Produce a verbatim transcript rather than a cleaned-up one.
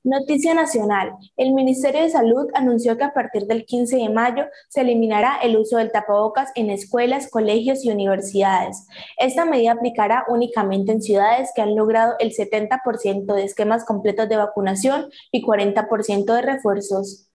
Noticia nacional. El Ministerio de Salud anunció que a partir del quince de mayo se eliminará el uso del tapabocas en escuelas, colegios y universidades. Esta medida aplicará únicamente en ciudades que han logrado el setenta por ciento de esquemas completos de vacunación y cuarenta por ciento de refuerzos.